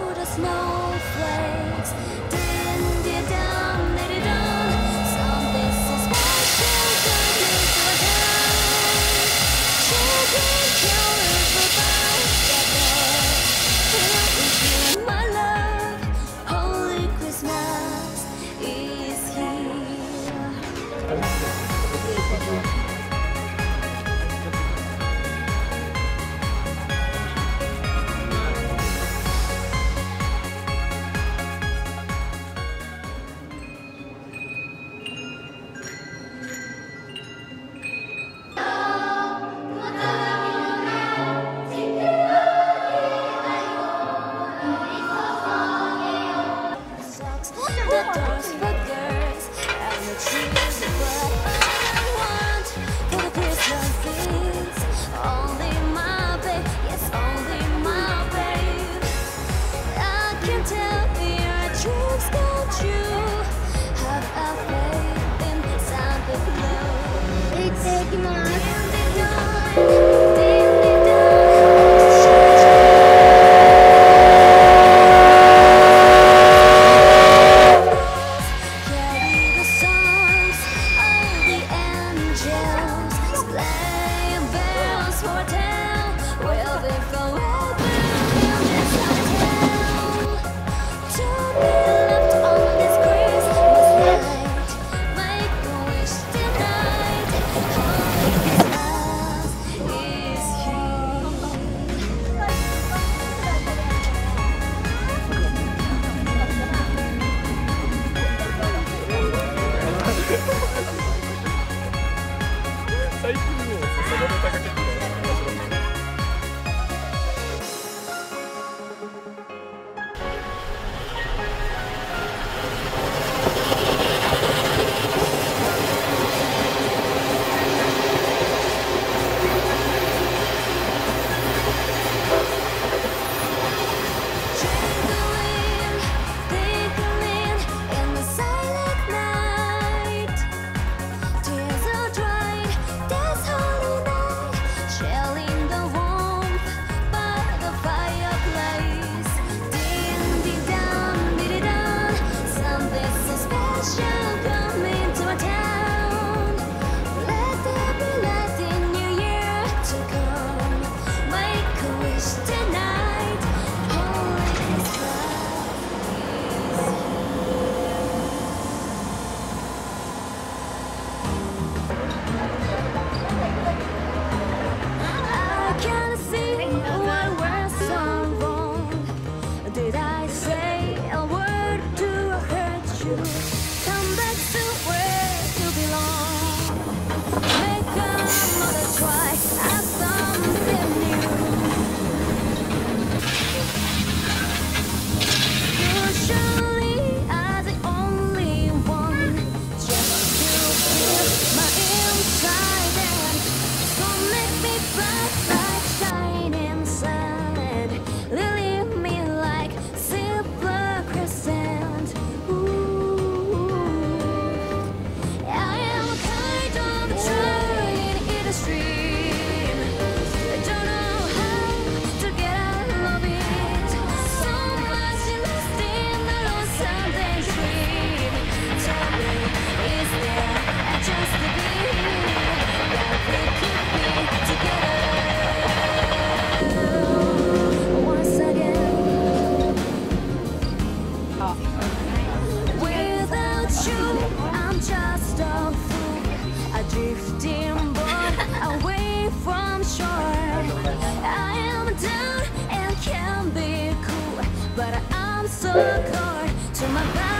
the snowflakes. Did-dum, did-dum, something so special coming to a town. Children killers about that day. Here is you, my love. Holy Christmas is here. The doors for girls and the trees what I want for the Christmas is only my babe, yes, only my babe. I can tell your dreams come true. Have a faith in Santa Claus. Did I say a word to hurt you? Come back to where you belong. Make another try at something new. You're surely the only one just to feel my inside and so make me bright like shining sun. Leave me like silver crescent. Ooh, I am kind of trying in a stream. I don't know how to get out of it. So much lost in the lonesome daydream. Tell me, is there a chance to be that we could be together once again? Without you, I'm just a fool, a drifting boat away from shore. I am down and can be cool, but I'm so cold to my body.